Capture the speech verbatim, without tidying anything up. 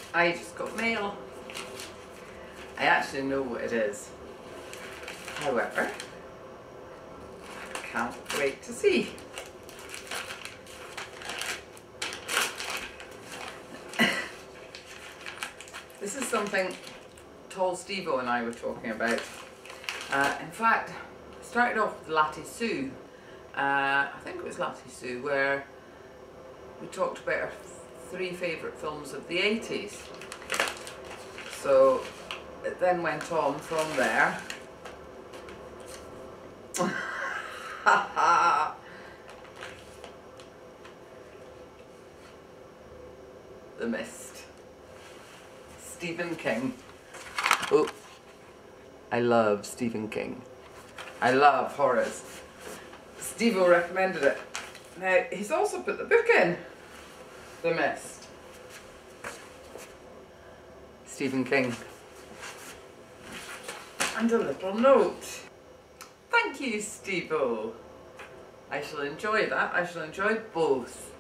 I just got mail. I actually know what it is. However, I can't wait to see. This is something TallStevo and I were talking about. Uh, in fact, I started off with Latte Sue. Uh, I think it was Latte Sue, where we talked about our three favourite films of the eighties. So it then went on from there. The Mist. Stephen King. Oh, I love Stephen King. I love horrors. Stevo recommended it. Now, he's also put the book in. The Mist. Stephen King. And a little note. Thank you, Stevo. I shall enjoy that. I shall enjoy both.